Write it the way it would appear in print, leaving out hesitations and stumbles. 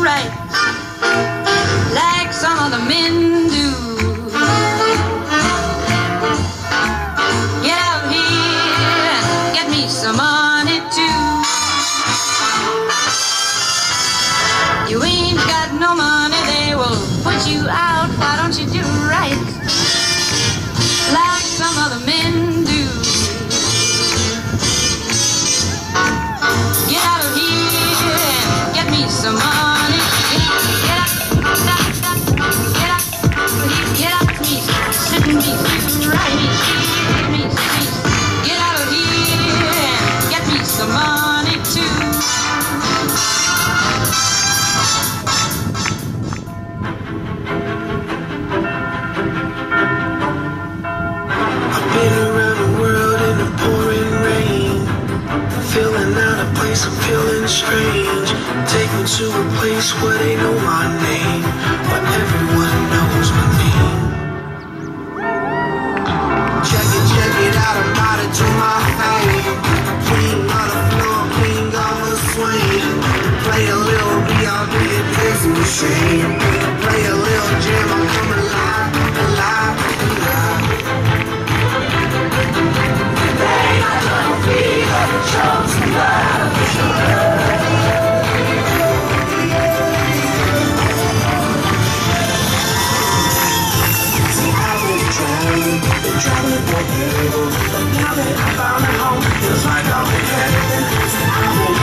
right, like some other men do. Get out here and get me some money too. You ain't got no money, they will put you out. Why don't you do right, like some other men do? Get out of here and get me some money. Get up, me, sitting me, right me, get out of here and get me some money too. I've been around the world in the pouring rain, feeling out of place, I'm feeling strange. Take me to a place where they know my name, where everyone knows my name. Check it out, I'm about to do my thing. King on the floor, king on the swing. Play a little B.R.B. and dance machine. Play a little jam, I'm coming alive, alive, alive. They got little fever, chosen love. Traveling forever, but now that I found a home, feels like I've been heaven.